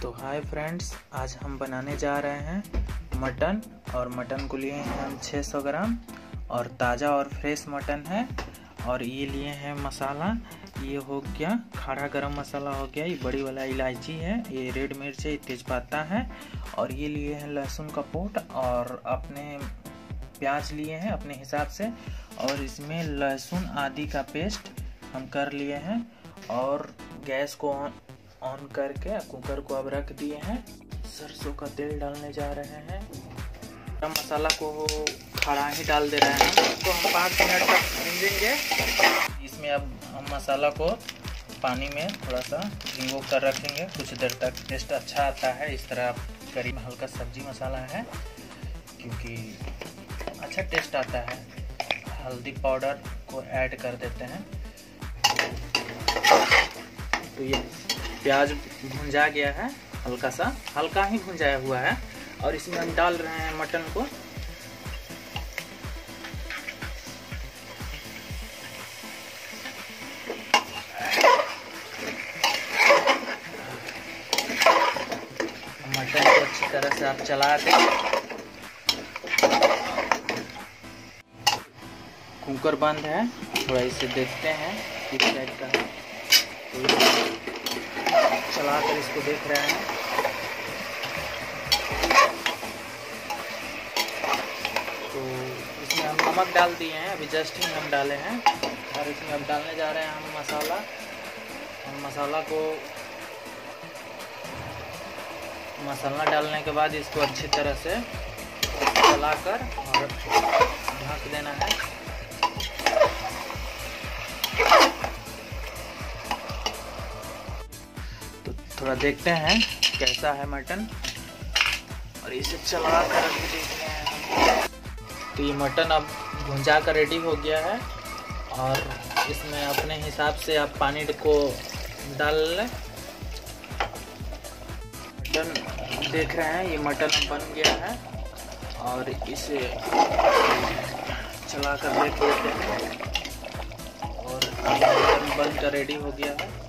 तो hi friends, आज हम बनाने जा रहे हैं मटन। और मटन को लिए हैं हम 600 ग्राम और ताज़ा और फ्रेश मटन है। और ये लिए हैं मसाला, ये हो गया खड़ा गरम मसाला हो गया, ये बड़ी वाला इलायची है, ये रेड मिर्च है, तेज़पत्ता है। और ये लिए हैं लहसुन का पोट और अपने प्याज लिए हैं अपने हिसाब से। और इसमें लहसुन आदि का पेस्ट हम कर लिए हैं। और गैस को ऑन करके कुकर को अब रख दिए हैं। सरसों का तेल डालने जा रहे हैं। गरम मसाला को खड़ा ही डाल दे रहे हैं। इसको हम 5 मिनट तक भूनेंगे। इसमें अब हम मसाला को पानी में थोड़ा सा भिगो कर रखेंगे कुछ देर तक। टेस्ट अच्छा आता है इस तरह करी में हल्का सब्जी मसाला है, क्योंकि अच्छा टेस्ट आता है। हल्दी पाउडर को ऐड कर देते हैं। तो ये प्याज भुंजा गया है, हल्का ही भुंजाया हुआ है। और इसमें हम डाल रहे हैं मटन को। मटन को अच्छी तरह से आप चला दें। कुकर बंद है, थोड़ा इसे देखते हैं किस टाइप का है। चला कर इसको देख रहे हैं। तो इसमें हम नमक डाल दिए हैं, अभी जस्ट ही हम डाले हैं। और इसमें अब डालने जा रहे हैं हम मसाला। मसाला डालने के बाद इसको अच्छी तरह से चलाकर और ढक देना है। तो थोड़ा देखते हैं कैसा है मटन, और इसे चला कर अभी देखते हैं। तो ये मटन अब भुंजा कर रेडी हो गया है। और इसमें अपने हिसाब से आप पानी को डाल लें। मटन देख रहे हैं, ये मटन अब बन गया है। और इसे चला कर देख लेते हैं। और मटन बनकर रेडी हो गया है।